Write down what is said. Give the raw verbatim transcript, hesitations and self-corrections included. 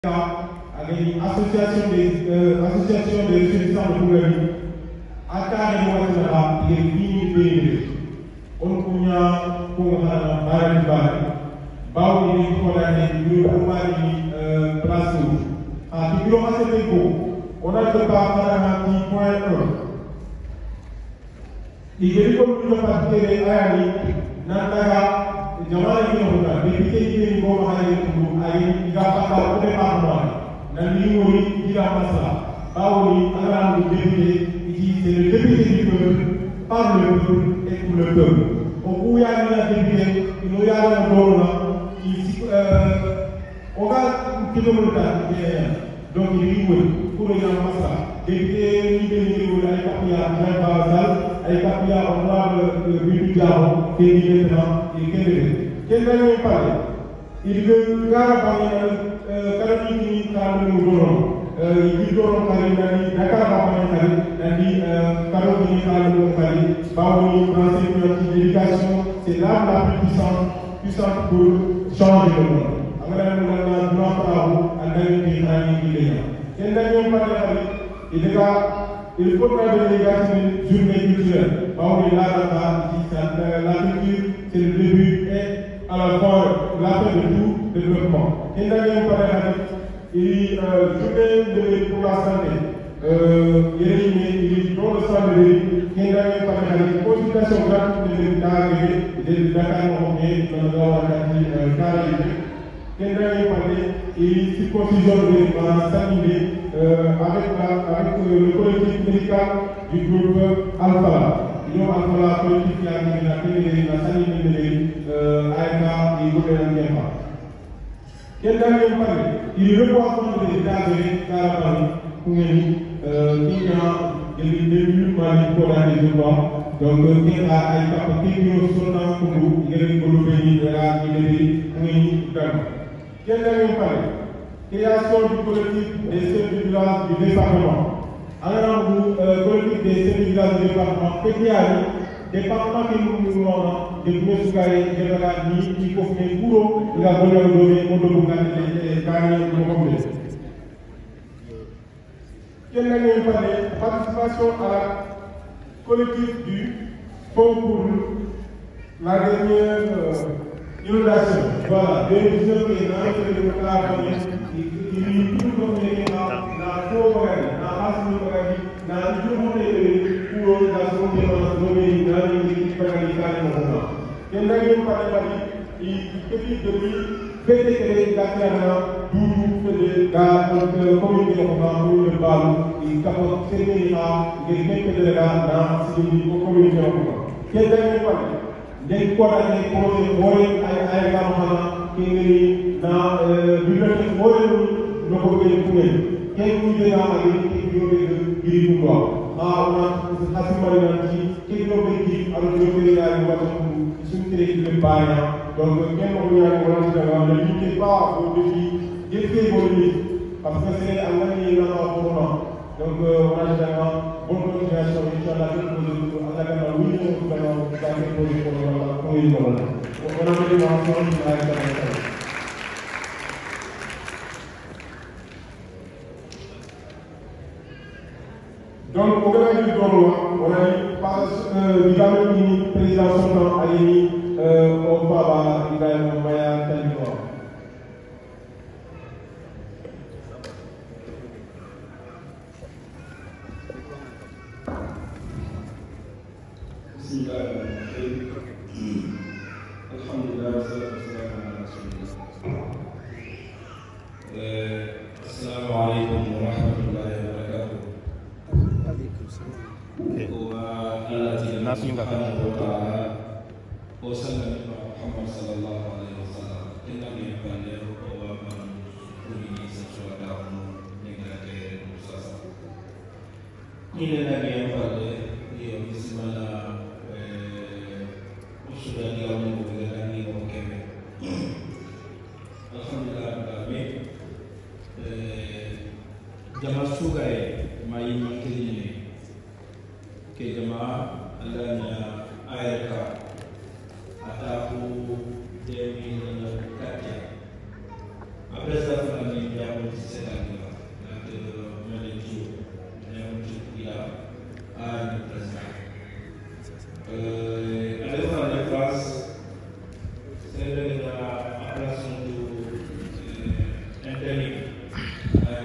avec une association des euh, association des ressortissants de Bougari, à carrément là, il est fini de on punya pour la barre barre, bao il est pour la nuit, pour la place rouge. Ah, tu peux assez de go. On a le pas à un point un. Il est comme le parti à Ayani, Nandaga. Jamaa ni hoga député ni ko ma ay ko ay ga pata ko département na ni wori dira masala bawoni ala no député qui c'est le député du peuple par le peuple et pour le peuple o uya ni la député no ya na dona qui euh on va kilo mo ta donc il est wori pour le masala député ni ni ko ay papia na basal ay papia honorable Bibi Diao qui est maintenant quel est le palais? Il veut carrément carrément carrément il veut carrément l'éducation, c'est l'arme la plus puissante, puissante pour changer le monde. Alors, nous avons droit à vous, à il faudra de l'éducation journée culturelle. La culture, c'est le début et à la fin, la fin de tout développement. Il y a une journée pour la santé. Il y a dans le centre de vie. Il y a une consultation gratuite de l'État et de Dakar, dans le Carré. Il y a une circoncision de s'animer avec, avec le collectif médical du groupe Alpha. Nous avons la politique qui a été la télé, la sanité, Aïka et le gouvernement. Quel dernier parler? Il représente les États de Carabani, Koungeni, qui a des musulmans pour la région. Donc, qui a Aïka, qui a Sonan Koungou, qui a eu Golubeni, qui a eu Koungeni, quel dernier parler? Création du collectif des chefs du village du département. Alors, vous, collectif des chefs du village du département, Pétiari, département qui nous avons, de Boussoukaï, de la Ni, qui faut faire pour la bonne donnée, pour le boucan et gagner le problème. Quel est le palais? Participation à la collectif du Fonds pour la dernière inondation. Voilà, deux mille dix-neuf qui est dans le travail. Il y a tout le monde dans la pauvreté, dans la pauvreté, dans le monde pour la santé, dans le domaine, dans les paradis, il y a une partie qui est depuis fédérer la terre, d'où la communauté pour le bal, il capote ses délits, il est fait de la dans la communauté. Quelle est la partie? Des fois, les projets volés à la Gamma, qui est dans le bibliothèque volé. Nous avons fait le poulet. Quel est le poulet dans la vie qui est le pouvoir? Ah, on a assez mal identifié. Quel est le poulet alors que le poulet a une voiture pour soutenir le bail? Donc, quel est le poulet à la ne limitez pas vos défis, défiez vos limites. Parce que c'est un ami dans notre moment. Donc, on a déjà bonne continuation. Inch'Allah, je vous dis, à la gamme, oui, je vous donne la question pour le moment. On a fait des mentions à la gamme. Donc, au Ghana du Tournoi, on a eu du Ghana qui président sortant à l'I N I, au Baba, il va y avoir Maya Tanikoa. Alhamdulillah, assalamu alaikum wa rahmatullahi wa barakatuh. التي سبحانه وتعالى وسلم محمد صلى الله عليه وسلم إنني أبلغ ومن كل سجودة نجاك مساسا إلى نبي أبلغ بسم الله وشهد يوم وغيرني وكمل الحمد لله رب العالمين جمع سوغاي ما يمكنني ke jama'a Allah ya ayaka ataku demi dan kata. Apa sahaja yang Euh,